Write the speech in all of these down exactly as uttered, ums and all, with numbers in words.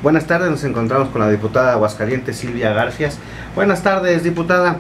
Buenas tardes, nos encontramos con la diputada de Aguascalientes, Silvia Garfias. Buenas tardes, diputada.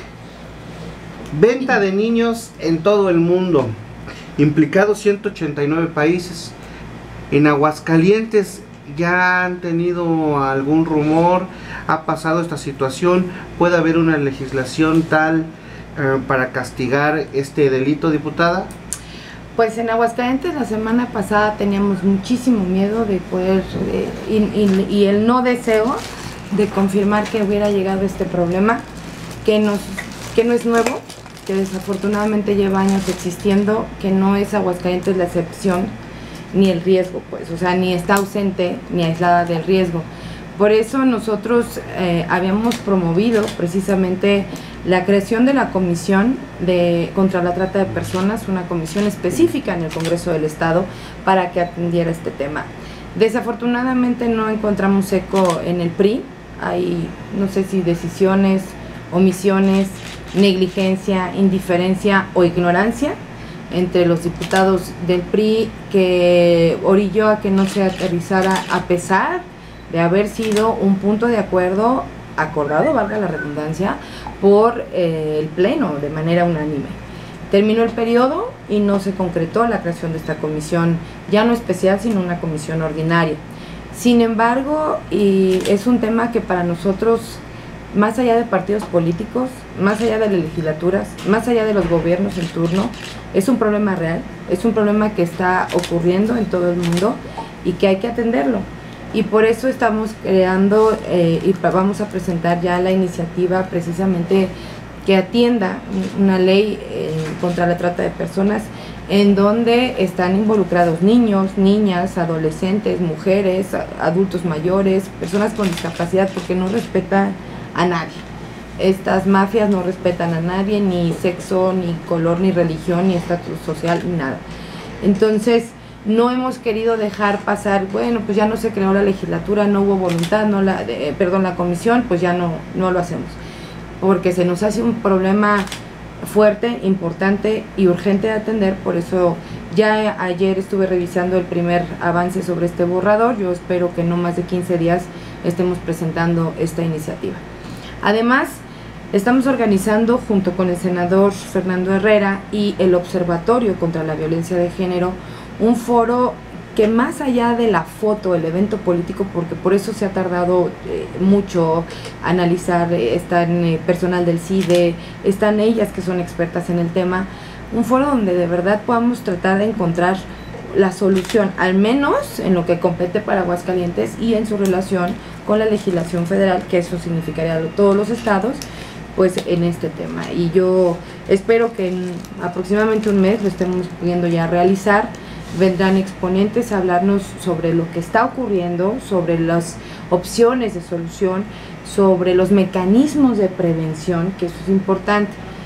Venta de niños en todo el mundo, implicados ciento ochenta y nueve países. En Aguascalientes ya han tenido algún rumor, ha pasado esta situación, puede haber una legislación tal eh, para castigar este delito, diputada. Pues en Aguascalientes la semana pasada teníamos muchísimo miedo de poder eh, y, y, y el no deseo de confirmar que hubiera llegado este problema, que, nos, que no es nuevo, que desafortunadamente lleva años existiendo, que no es Aguascalientes la excepción ni el riesgo, pues, o sea, ni está ausente ni aislada del riesgo. Por eso nosotros eh, habíamos promovido precisamente la creación de la Comisión de, contra la Trata de Personas, una comisión específica en el Congreso del Estado para que atendiera este tema. Desafortunadamente no encontramos eco en el P R I, hay no sé si decisiones, omisiones, negligencia, indiferencia o ignorancia entre los diputados del P R I que orilló a que no se aterrizara a pesar de haber sido un punto de acuerdo acordado, valga la redundancia, por eh, el Pleno de manera unánime. Terminó el periodo y no se concretó la creación de esta comisión, ya no especial, sino una comisión ordinaria. Sin embargo, y es un tema que para nosotros, más allá de partidos políticos, más allá de las legislaturas, más allá de los gobiernos en turno, es un problema real, es un problema que está ocurriendo en todo el mundo y que hay que atenderlo. Y por eso estamos creando eh, y vamos a presentar ya la iniciativa precisamente que atienda una ley eh, contra la trata de personas en donde están involucrados niños, niñas, adolescentes, mujeres, adultos mayores, personas con discapacidad, porque no respetan a nadie. Estas mafias no respetan a nadie, ni sexo, ni color, ni religión, ni estatus social, ni nada. Entonces, no hemos querido dejar pasar, bueno, pues ya no se creó la legislatura, no hubo voluntad, no la, eh, perdón, la comisión, pues ya no, no lo hacemos. Porque se nos hace un problema fuerte, importante y urgente de atender, por eso ya ayer estuve revisando el primer avance sobre este borrador, yo espero que no más de quince días estemos presentando esta iniciativa. Además, estamos organizando junto con el senador Fernando Herrera y el Observatorio contra la Violencia de Género un foro que más allá de la foto, el evento político, porque por eso se ha tardado eh, mucho analizar, eh, están eh, personal del C I D E, están ellas que son expertas en el tema, un foro donde de verdad podamos tratar de encontrar la solución, al menos en lo que compete para Aguascalientes y en su relación con la legislación federal, que eso significaría todos los estados, pues en este tema. Y yo espero que en aproximadamente un mes lo estemos pudiendo ya realizar. Vendrán exponentes a hablarnos sobre lo que está ocurriendo, sobre las opciones de solución, sobre los mecanismos de prevención, que eso es importante.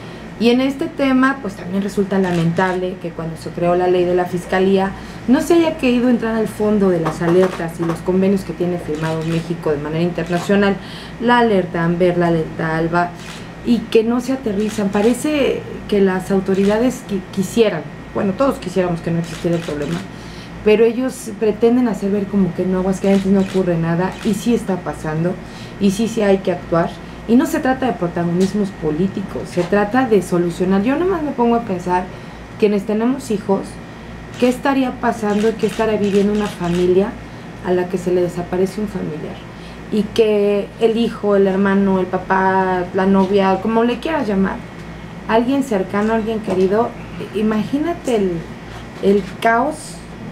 Y en este tema, pues también resulta lamentable que cuando se creó la ley de la Fiscalía, no se haya querido entrar al fondo de las alertas y los convenios que tiene firmado México de manera internacional, la alerta Amber, la alerta Alba, y que no se aterrizan. Parece que las autoridades qui- quisieran, bueno, todos quisiéramos que no existiera el problema, pero ellos pretenden hacer ver como que no, Aguascalientes no ocurre nada, y sí está pasando, y sí, sí hay que actuar. Y no se trata de protagonismos políticos, se trata de solucionar. Yo nomás me pongo a pensar, quienes tenemos hijos, ¿qué estaría pasando y qué estaría viviendo una familia a la que se le desaparece un familiar? Y que el hijo, el hermano, el papá, la novia, como le quieras llamar, alguien cercano, alguien querido, imagínate el, el caos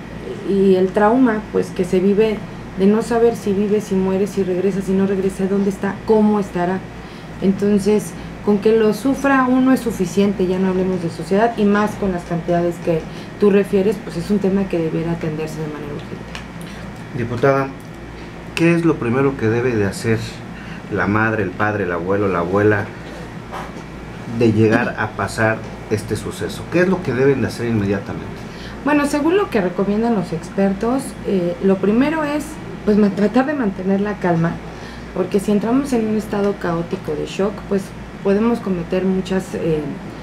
y el trauma pues que se vive de no saber si vive, si muere, si regresa, si no regresa, dónde está, cómo estará. Entonces, con que lo sufra uno es suficiente, ya no hablemos de sociedad, y más con las cantidades que tú refieres, pues es un tema que debiera atenderse de manera urgente. Diputada, ¿qué es lo primero que debe de hacer la madre, el padre, el abuelo, la abuela de llegar a pasar este suceso? ¿Qué es lo que deben de hacer inmediatamente? Bueno, según lo que recomiendan los expertos, eh, lo primero es pues tratar de mantener la calma, porque si entramos en un estado caótico de shock, pues podemos cometer muchas eh,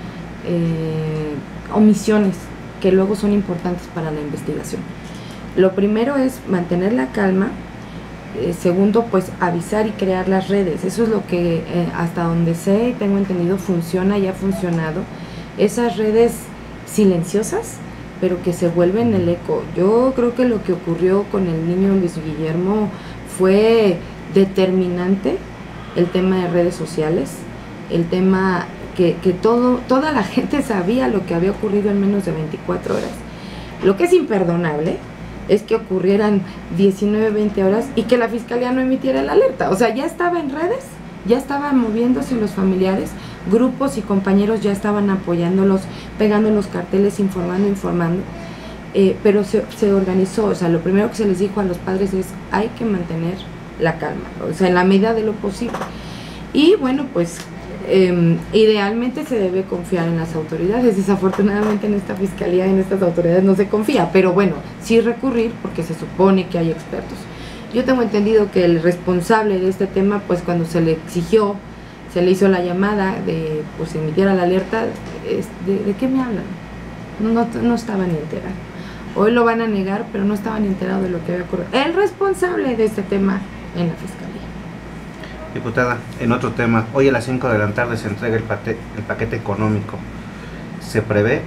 eh, omisiones que luego son importantes para la investigación. Lo primero es mantener la calma, Eh, segundo, pues avisar y crear las redes. Eso es lo que eh, hasta donde sé y tengo entendido funciona y ha funcionado. Esas redes silenciosas, pero que se vuelven el eco. Yo creo que lo que ocurrió con el niño Luis Guillermo fue determinante, el tema de redes sociales, el tema que, que todo, toda la gente sabía lo que había ocurrido en menos de veinticuatro horas. Lo que es imperdonable es que ocurrieran diecinueve, veinte horas y que la fiscalía no emitiera la alerta. O sea, ya estaba en redes, ya estaban moviéndose los familiares, grupos y compañeros ya estaban apoyándolos, pegando los carteles, informando, informando. Eh, pero se, se organizó. O sea, lo primero que se les dijo a los padres es: hay que mantener la calma, o sea, en la medida de lo posible. Y bueno, pues eh, idealmente se debe confiar en las autoridades. Desafortunadamente en esta fiscalía, en estas autoridades no se confía, pero bueno, sí recurrir porque se supone que hay expertos. Yo tengo entendido que el responsable de este tema, pues cuando se le exigió, se le hizo la llamada de pues emitiera la alerta, es, ¿de, ¿de qué me hablan? No, no, no estaba ni enterado. Hoy lo van a negar, pero no estaban enterados de lo que había ocurrido. El responsable de este tema en la fiscalía. Diputada, en otro tema, hoy a las cinco de la tarde se entrega el, pate, el paquete económico. Se prevé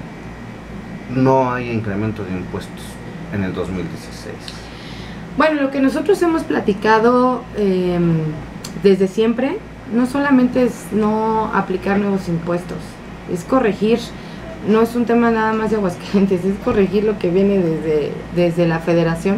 no hay incremento de impuestos en el dos mil dieciséis. Bueno, lo que nosotros hemos platicado eh, desde siempre, no solamente es no aplicar nuevos impuestos, es corregir. No es un tema nada más de Aguascalientes, es corregir lo que viene desde, desde la federación,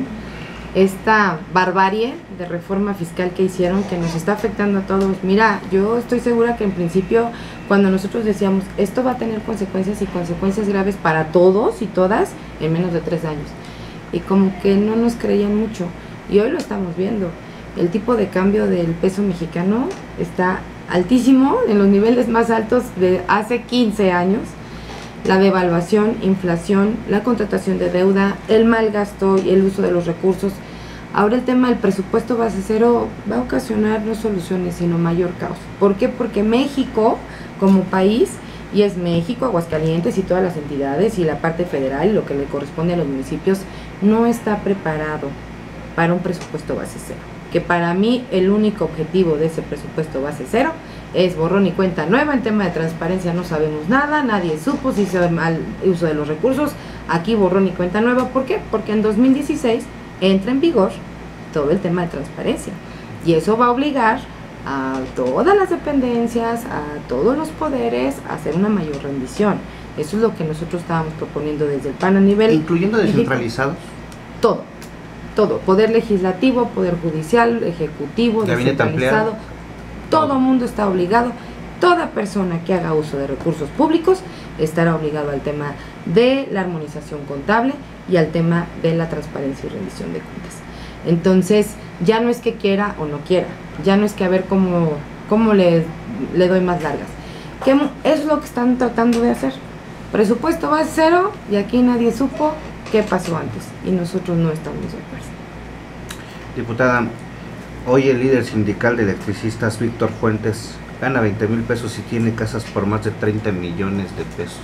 esta barbarie de reforma fiscal que hicieron, que nos está afectando a todos. Mira, yo estoy segura que en principio, cuando nosotros decíamos, esto va a tener consecuencias y consecuencias graves para todos y todas, en menos de tres años, y como que no nos creían mucho, y hoy lo estamos viendo. El tipo de cambio del peso mexicano está altísimo, en los niveles más altos de hace quince años. La devaluación, inflación, la contratación de deuda, el mal gasto y el uso de los recursos. Ahora el tema del presupuesto base cero va a ocasionar no soluciones, sino mayor caos. ¿Por qué? Porque México, como país, y es México, Aguascalientes y todas las entidades y la parte federal, lo que le corresponde a los municipios, no está preparado para un presupuesto base cero. Que para mí el único objetivo de ese presupuesto base cero es borrón y cuenta nueva. En tema de transparencia no sabemos nada, nadie supo si se mal uso de los recursos. Aquí borrón y cuenta nueva. ¿Por qué? Porque en dos mil dieciséis entra en vigor todo el tema de transparencia, y eso va a obligar a todas las dependencias, a todos los poderes a hacer una mayor rendición. Eso es lo que nosotros estábamos proponiendo desde el P A N a nivel, incluyendo descentralizados, todo, todo, poder legislativo, poder judicial, ejecutivo, descentralizado, todo el mundo está obligado. Toda persona que haga uso de recursos públicos estará obligado al tema de la armonización contable y al tema de la transparencia y rendición de cuentas. Entonces, ya no es que quiera o no quiera, ya no es que a ver cómo, cómo le, le doy más largas. ¿Qué es lo que están tratando de hacer? Presupuesto base cero, y aquí nadie supo qué pasó antes, y nosotros no estamos de acuerdo. Diputada, hoy el líder sindical de electricistas, Víctor Fuentes, gana veinte mil pesos y tiene casas por más de treinta millones de pesos.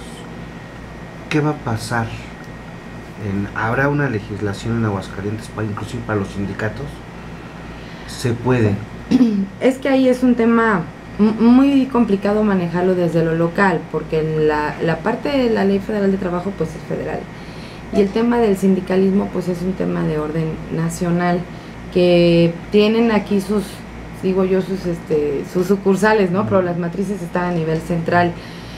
¿Qué va a pasar? En, ¿Habrá una legislación en Aguascalientes para inclusive para los sindicatos? ¿Se puede? Es que ahí es un tema muy complicado manejarlo desde lo local, porque la, la parte de la Ley Federal de Trabajo pues es federal, y el tema del sindicalismo pues es un tema de orden nacional, que tienen aquí sus, digo yo, sus, este, sus sucursales, ¿no? Pero las matrices están a nivel central.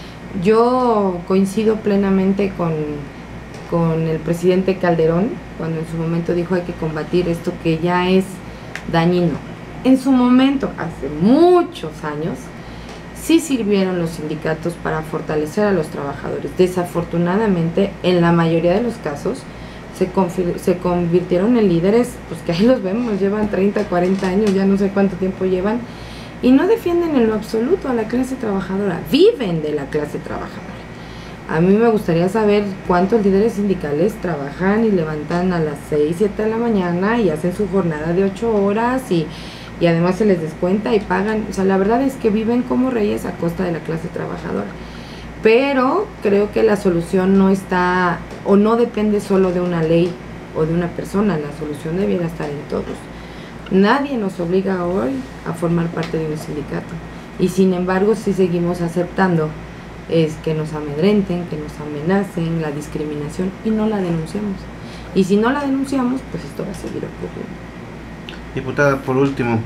Yo coincido plenamente con, con el presidente Calderón, cuando en su momento dijo hay que combatir esto que ya es dañino. En su momento, hace muchos años, sí sirvieron los sindicatos para fortalecer a los trabajadores. Desafortunadamente, en la mayoría de los casos, se, se convirtieron en líderes, pues que ahí los vemos, llevan treinta, cuarenta años, ya no sé cuánto tiempo llevan, y no defienden en lo absoluto a la clase trabajadora, viven de la clase trabajadora. A mí me gustaría saber cuántos líderes sindicales trabajan y levantan a las seis, siete de la mañana y hacen su jornada de ocho horas y, y además se les descuenta y pagan. O sea, la verdad es que viven como reyes a costa de la clase trabajadora. Pero creo que la solución no está, o no depende solo de una ley o de una persona, la solución debiera estar en todos. Nadie nos obliga hoy a formar parte de un sindicato y sin embargo sí seguimos aceptando es que nos amedrenten, que nos amenacen, la discriminación y no la denunciamos. Y si no la denunciamos, pues esto va a seguir ocurriendo. Diputada, por último,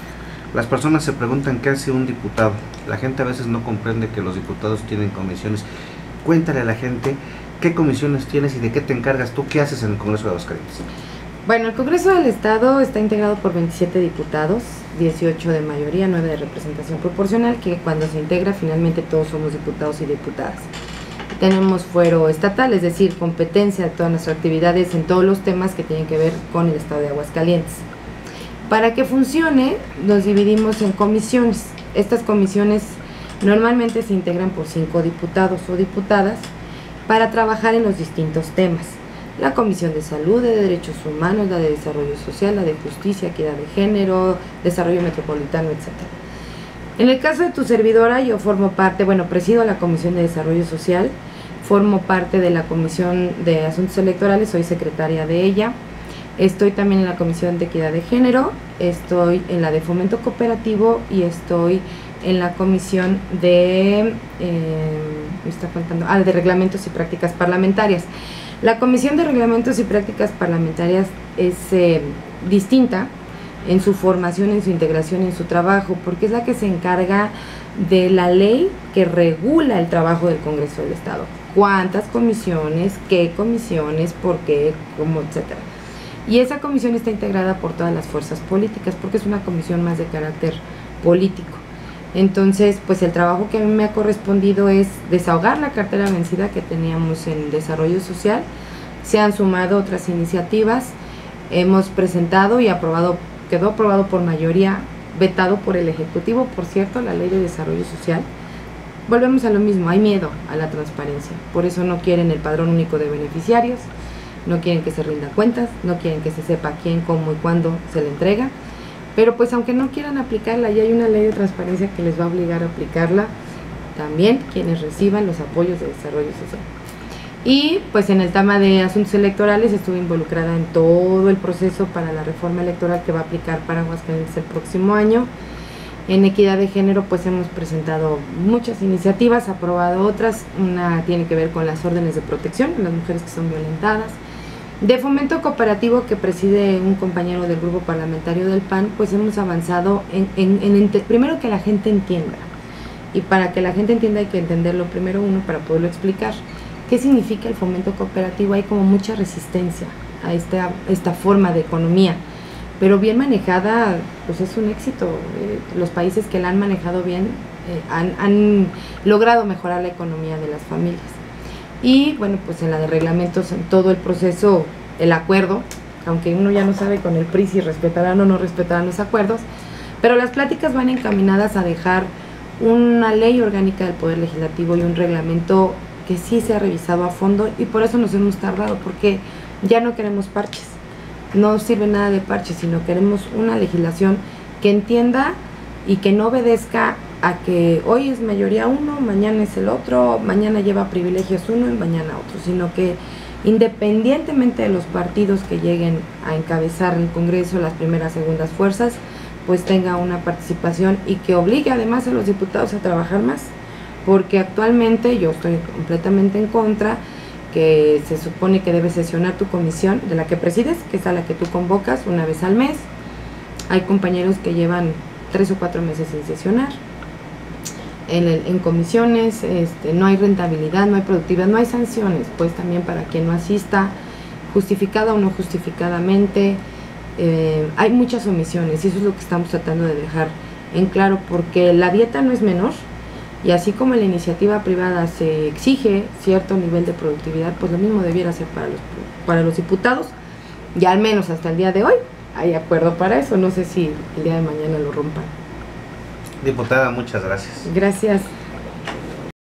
las personas se preguntan qué hace un diputado. La gente a veces no comprende que los diputados tienen comisiones. Cuéntale a la gente qué comisiones tienes y de qué te encargas tú, qué haces en el Congreso de Aguascalientes. Bueno, el Congreso del Estado está integrado por veintisiete diputados, dieciocho de mayoría, nueve de representación proporcional, que cuando se integra finalmente todos somos diputados y diputadas. Tenemos fuero estatal, es decir, competencia de todas nuestras actividades en todos los temas que tienen que ver con el Estado de Aguascalientes. Para que funcione, nos dividimos en comisiones. Estas comisiones normalmente se integran por cinco diputados o diputadas para trabajar en los distintos temas. La Comisión de Salud, de Derechos Humanos, la de Desarrollo Social, la de Justicia, Equidad de Género, Desarrollo Metropolitano, etcétera. En el caso de tu servidora, yo formo parte, bueno, presido la Comisión de Desarrollo Social, formo parte de la Comisión de Asuntos Electorales, soy secretaria de ella, estoy también en la Comisión de Equidad de Género, estoy en la de Fomento Cooperativo y estoy en la Comisión de, eh, me está faltando, ah, de Reglamentos y Prácticas Parlamentarias. La Comisión de Reglamentos y Prácticas Parlamentarias es eh, distinta en su formación, en su integración, en su trabajo, porque es la que se encarga de la ley que regula el trabajo del Congreso del Estado. Cuántas comisiones, qué comisiones, por qué, cómo, etcétera. Y esa comisión está integrada por todas las fuerzas políticas, porque es una comisión más de carácter político. Entonces, pues el trabajo que a mí me ha correspondido es desahogar la cartera vencida que teníamos en desarrollo social. Se han sumado otras iniciativas, hemos presentado y aprobado, quedó aprobado por mayoría, vetado por el Ejecutivo, por cierto, la Ley de Desarrollo Social. Volvemos a lo mismo, hay miedo a la transparencia, por eso no quieren el padrón único de beneficiarios, no quieren que se rinda cuentas, no quieren que se sepa quién, cómo y cuándo se le entrega. Pero pues aunque no quieran aplicarla, ya hay una ley de transparencia que les va a obligar a aplicarla también quienes reciban los apoyos de desarrollo social. Y pues en el tema de asuntos electorales estuve involucrada en todo el proceso para la reforma electoral que va a aplicar para Aguascalientes el próximo año. En equidad de género pues hemos presentado muchas iniciativas, aprobado otras, una tiene que ver con las órdenes de protección a las mujeres que son violentadas. De fomento cooperativo que preside un compañero del grupo parlamentario del P A N, pues hemos avanzado en, en, en, en primero que la gente entienda, y para que la gente entienda hay que entenderlo primero uno para poderlo explicar. ¿Qué significa el fomento cooperativo? Hay como mucha resistencia a esta, esta forma de economía, pero bien manejada pues es un éxito. Eh, los países que la han manejado bien eh, han, han logrado mejorar la economía de las familias. Y bueno, pues en la de reglamentos, en todo el proceso, el acuerdo, aunque uno ya no sabe con el P R I si respetarán o no respetarán los acuerdos, pero las pláticas van encaminadas a dejar una ley orgánica del Poder Legislativo y un reglamento que sí se ha revisado a fondo, y por eso nos hemos tardado, porque ya no queremos parches, no sirve nada de parches, sino queremos una legislación que entienda y que no obedezca a que hoy es mayoría uno, mañana es el otro, mañana lleva privilegios uno y mañana otro, sino que independientemente de los partidos que lleguen a encabezar el Congreso, las primeras, segundas fuerzas, pues tenga una participación y que obligue además a los diputados a trabajar más, porque actualmente yo estoy completamente en contra, que se supone que debe sesionar tu comisión de la que presides, que es a la que tú convocas una vez al mes. Hay compañeros que llevan tres o cuatro meses sin sesionar. En, el, en comisiones este, no hay rentabilidad, no hay productividad, no hay sanciones, pues también para quien no asista, justificada o no justificadamente. Eh, hay muchas omisiones y eso es lo que estamos tratando de dejar en claro, porque la dieta no es menor, y así como en la iniciativa privada se exige cierto nivel de productividad, pues lo mismo debiera ser para los, para los diputados, y al menos hasta el día de hoy hay acuerdo para eso. No sé si el día de mañana lo rompan. Diputada, muchas gracias. Gracias.